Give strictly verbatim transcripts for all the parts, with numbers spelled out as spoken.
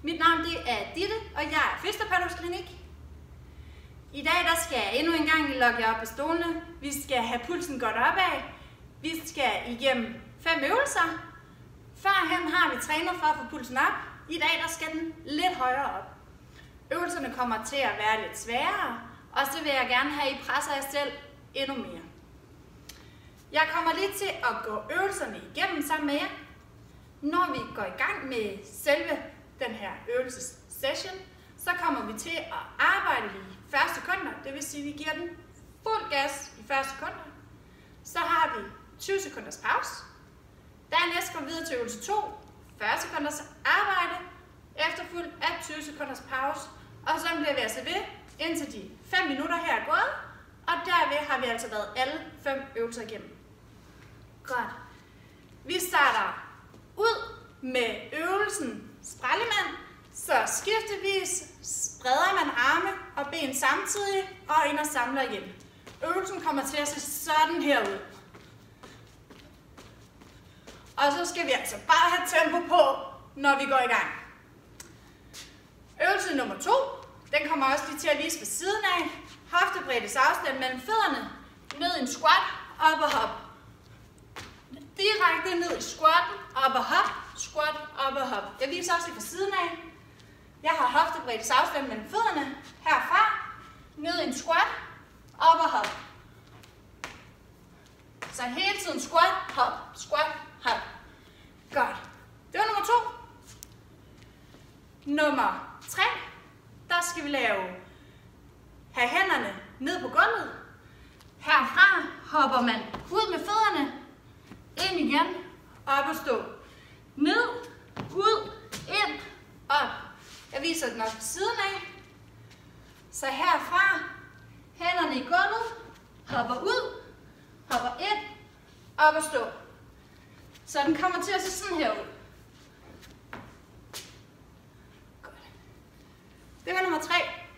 Mit navn det er Ditte, og jeg er fysioterapeut klinik. I dag der skal jeg endnu en gang logge jer op på stolene. Vi skal have pulsen godt opad. Vi skal igennem fem øvelser. Førhen har vi trænet for at få pulsen op. I dag der skal den lidt højere op. Øvelserne kommer til at være lidt sværere, og så vil jeg gerne have, at I presser jer selv endnu mere. Jeg kommer lige til at gå øvelserne igennem sammen med jer. Når vi går i gang med selve den her øvelsessession, så kommer vi til at arbejde i fyrre sekunder. Det vil sige, at vi giver den fuld gas i fyrre sekunder. Så har vi tyve sekunders pause. Dernæst går vi videre til øvelse to. fyrre sekunders arbejde, efterfulgt af tyve sekunders pause. Og så bliver vi altså ved, indtil de fem minutter her er gået. Og derved har vi altså været alle fem øvelser igennem. Godt. Vi starter ud med øvelsen sprællemand. Så skiftevis spreder man arme og ben samtidig og ind og samler igen. Øvelsen kommer til at se sådan her ud. Og så skal vi altså bare have tempo på, når vi går i gang. Øvelse nummer to, den kommer også lige til at vise ved siden af. Hoftebreddes afstand mellem fødderne, ned i en squat, op og hop. Direkte ned i squatten, op og hop, squat, op og hop. Jeg viser også lige fra siden af. Jeg har hoftebreddes afstand mellem fødderne, herfra, ned i en squat, op og hop. Så hele tiden squat, hop, squat, hop. Godt. Det var nummer to. Nummer tre, der skal vi lave, have hænderne ned på gulvet. Herfra hopper man ud med fødderne, ind igen, op og stå. Ned, ud, ind, op. Jeg viser den også på siden af. Så herfra, hænderne i gulvet, hopper ud, hopper ind, op og stå. Så den kommer til at se sådan her ud. Godt. Det var nummer tre.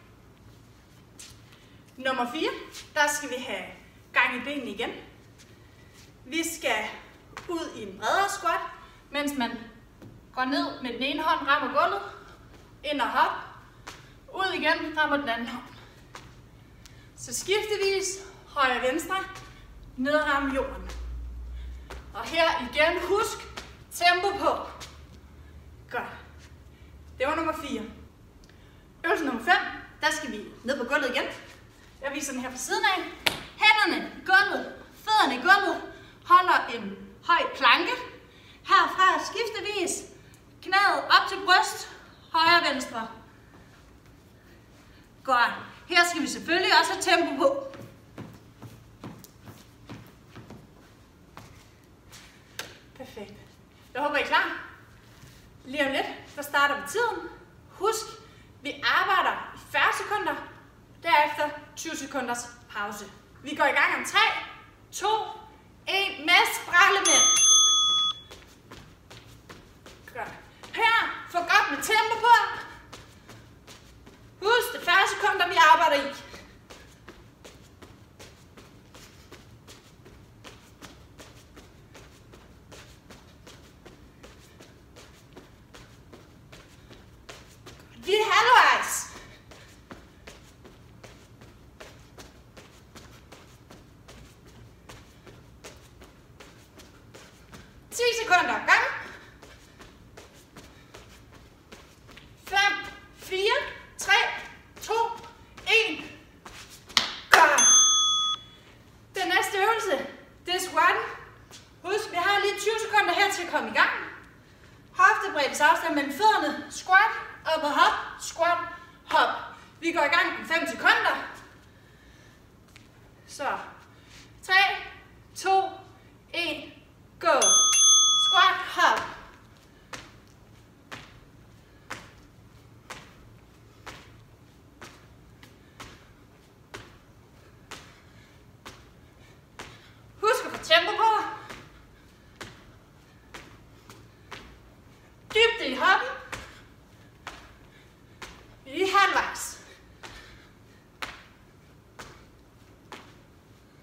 Nummer fire, der skal vi have gang i benene igen. Vi skal ud i en bredere squat, mens man går ned med den ene hånd, rammer gulvet, ind og hop, ud igen, rammer den anden hånd. Så skiftevis, højre og venstre, ned og ramme jorden. Og her igen, husk tempo på. Godt. Det var nummer fire. Øvelse nummer fem, der skal vi ned på gulvet igen. Jeg viser den her fra siden af. Hænderne i gulvet, fødderne i gulvet, holder en høj planke. Herfra skiftevis, knæet op til bryst, højre og venstre. Godt. Her skal vi selvfølgelig også have tempo på. Perfekt. Jeg håber, I er klar. Lige om lidt, så starter vi tiden. Husk, vi arbejder i fyrre sekunder, derefter tyve sekunders pause. Vi går i gang om tre, to, et med sprællemand. Godt. Her, få godt med tempo på. Husk, det er fyrre sekunder, vi arbejder i. Vi er halvvejs. ti sekunder gang. fem, fire, tre, to, et. Godt. Den næste øvelse, det er squatten. Husk, vi har lige tyve sekunder her til at komme i gang. Hoftebreddes afstand mellem fødderne. Squat, op og hop, squat, hop. Vi går i gang om fem sekunder. Så, tre, to, et, go. Squat, hop. Husk at få tempo på. Dybde i hoppen. Vi er halvvejs.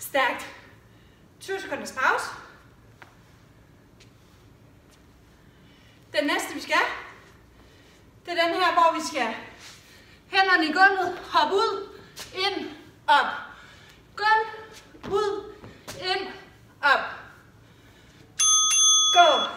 Stærkt. tyve sekunders pause. Den næste vi skal, det er den her, hvor vi skal hænderne i gulvet, hop ud, ind, op. Gulv, ud, ind, op. Go.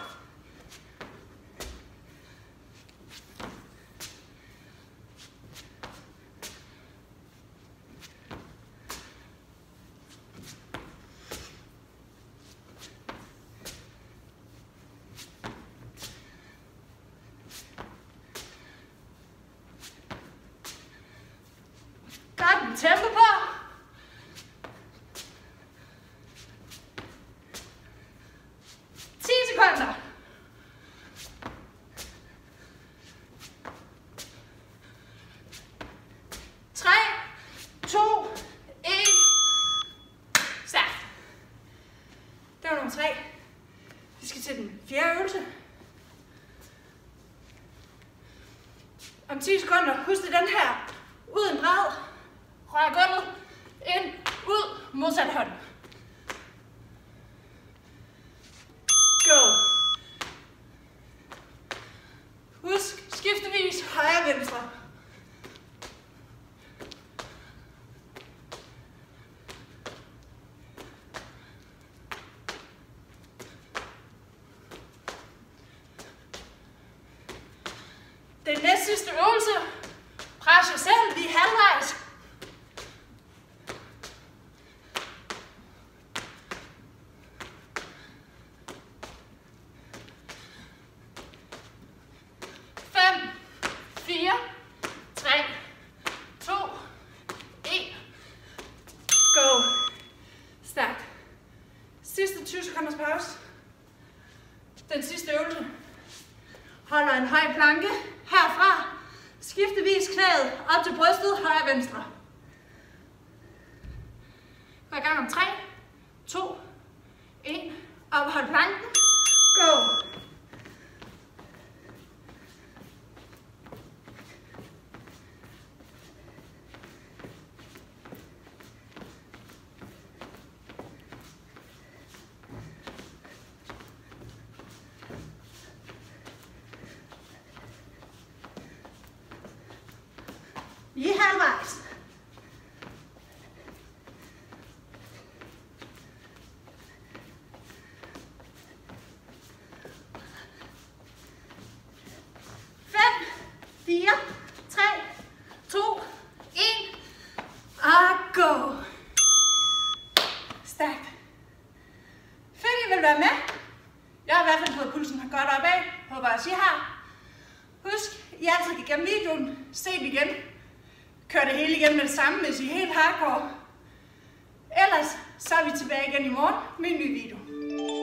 Godt, tempo på. ti sekunder. tre, to, et. Start. Det var nummer tre. Vi skal til den fjerde øvelse. Om ti sekunder, husk det den her. Ud en bred. Rør gulvet. Ind, ud, modsat hånd. Go. Husk skiftevis højre venstre. Den næste sidste øvelse. Pres jer selv, vi er halvvejs. fem, fire, tre, to, et. Go. Stærkt. Sidste tyve sekunders pause. Den sidste øvelse. Holder en høj planke herfra. Skiftevis knæet op til brystet, højre og venstre. Gå i gang om tre, to, et. Op, hold planken. Go. Vi er halvvejs. fem, fire, tre, to, et. Og go. Stærkt. Fedt, I vil være med. Jeg har i hvert fald fået pulsen godt opad. Håber også I har. Husk, I altid kan gennem videoen. Se det igen. Kør det hele igennem med det samme, hvis I er helt hardcore. Ellers så er vi tilbage igen i morgen med en ny video.